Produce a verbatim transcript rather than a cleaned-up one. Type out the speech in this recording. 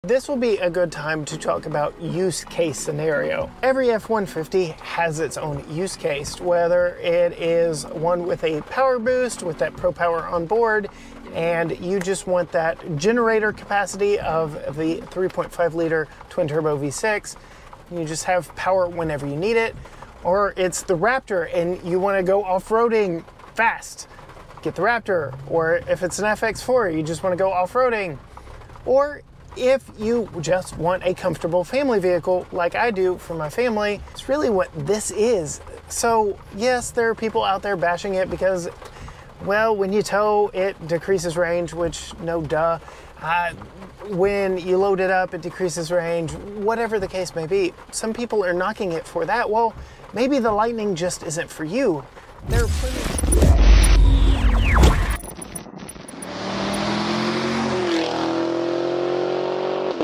This will be a good time to talk about use case scenario. Every F one fifty has its own use case, whether it is one with a power boost with that Pro Power on board, and you just want that generator capacity of the three point five liter twin turbo V six. You just have power whenever you need it. Or it's the Raptor and you want to go off-roading fast. Get the Raptor. Or if it's an F X four, you just want to go off-roading. Or if you just want a comfortable family vehicle like I do for my family, it's really what this is. So yes, there are people out there bashing it because, well, when you tow, it decreases range, which no duh. Uh, when you load it up, it decreases range, whatever the case may be. Some people are knocking it for that. Well, maybe the Lightning just isn't for you. There are plenty